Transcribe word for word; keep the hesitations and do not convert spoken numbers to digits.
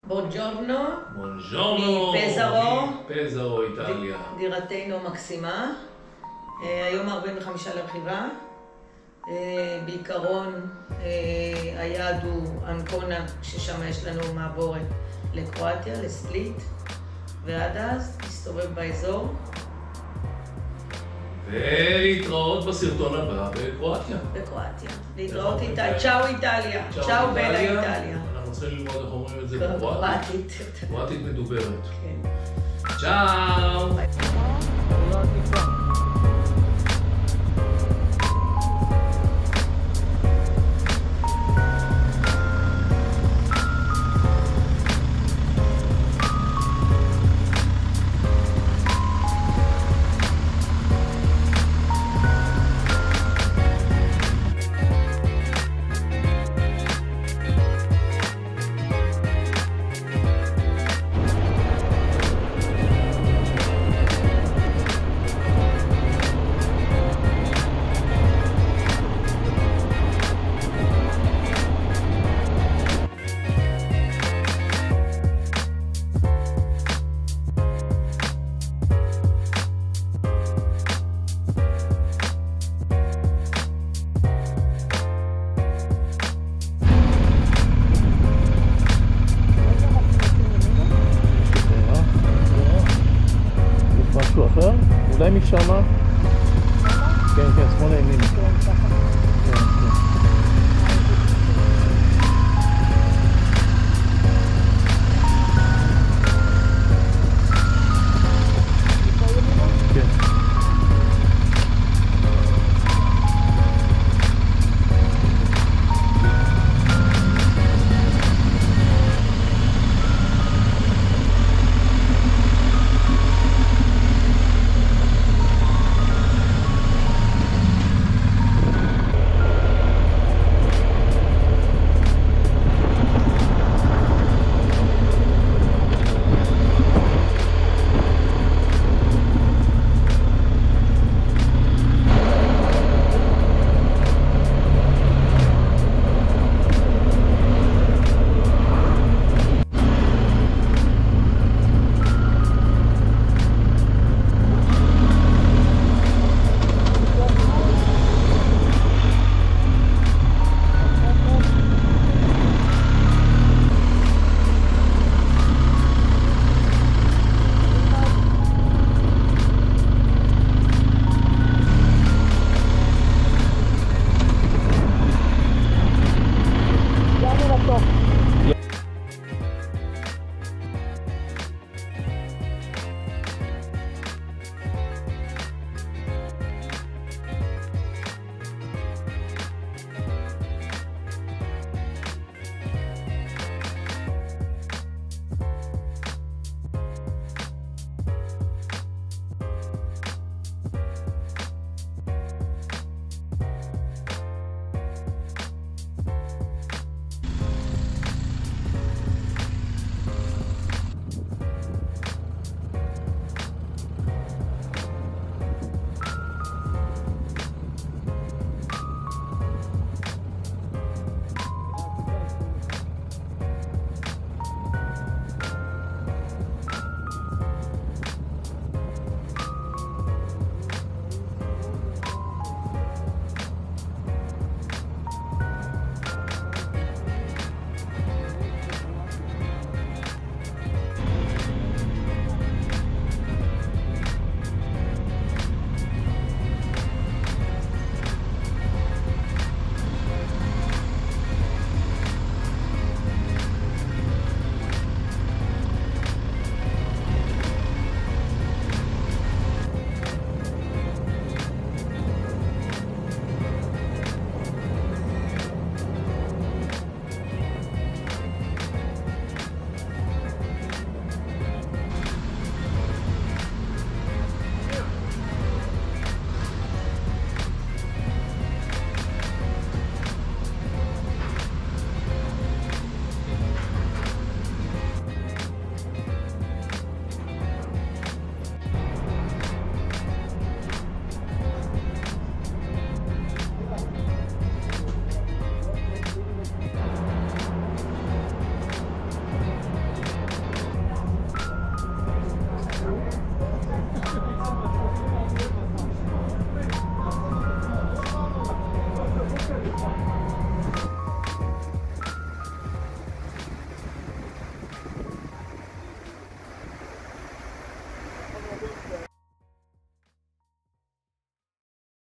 בונג'ורנו. בונג'ורנו. מפזרו. מפזרו, איטליה. דירתנו מקסימה. היום ארבעים וחמישה לרכיבה. בעיקרון היעד הוא אנקונה, ששם יש לנו מעבורת לקרואטיה, לספליט, ועד אז תסתובב באזור. ולהתראות בסרטון הבא בקרואטיה. בקרואטיה. להתראות איטליה. צ'או איטליה. צ'או בלה איטליה. אנחנו צריכים ללמוד איך אומרים את זה בקרואטית. קרואטית מדוברת. כן. צ'או. משהו אחר? אולי משמה? כן, כן, שמאלה ימין.